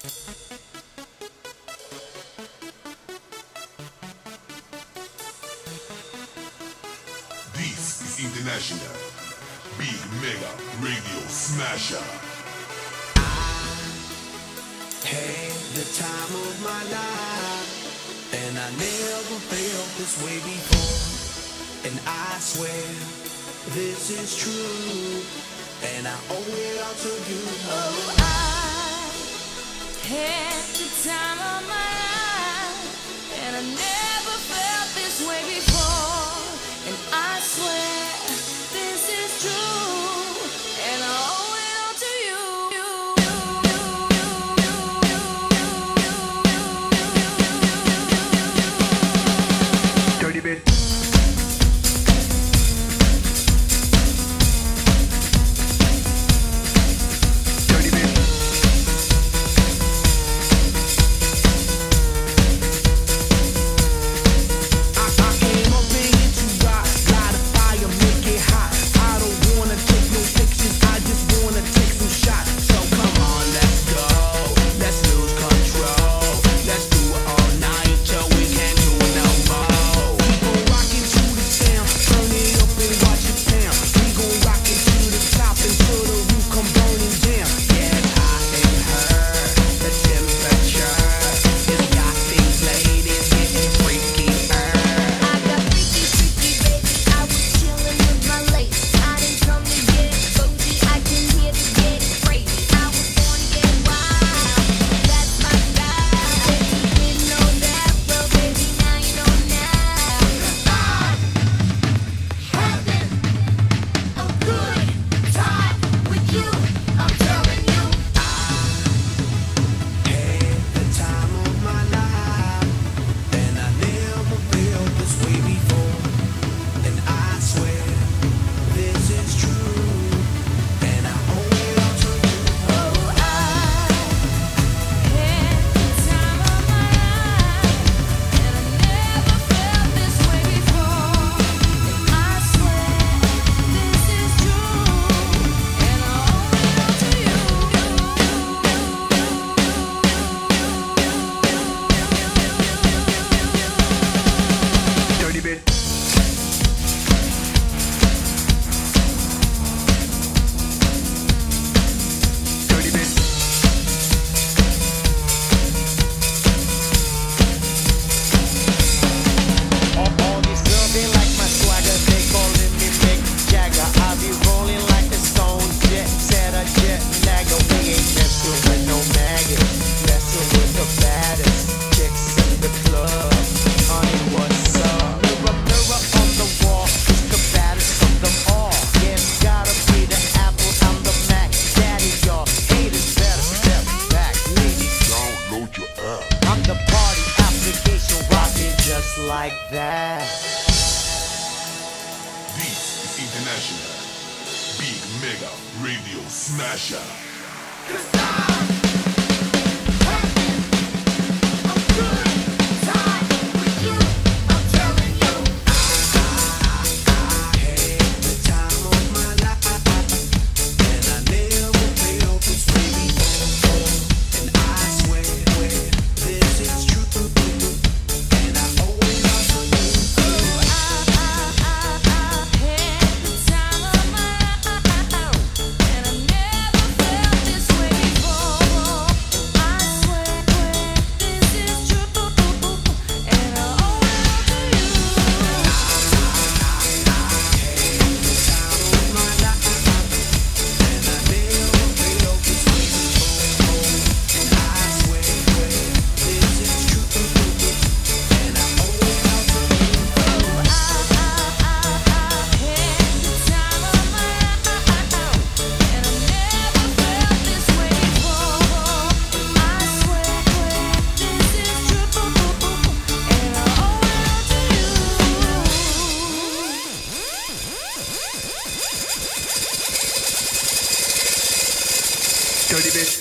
This is International Big Mega Radio Smasher. Had the time of my life, and I never felt this way before. And I swear this is true, and I owe it all to you. Oh, I had the time of my life, and I never felt this way before. And I swear this is true, and I owe it all to you. Dirty bit. Like that. This is International Big Mega Radio Smasher. Dirty bit.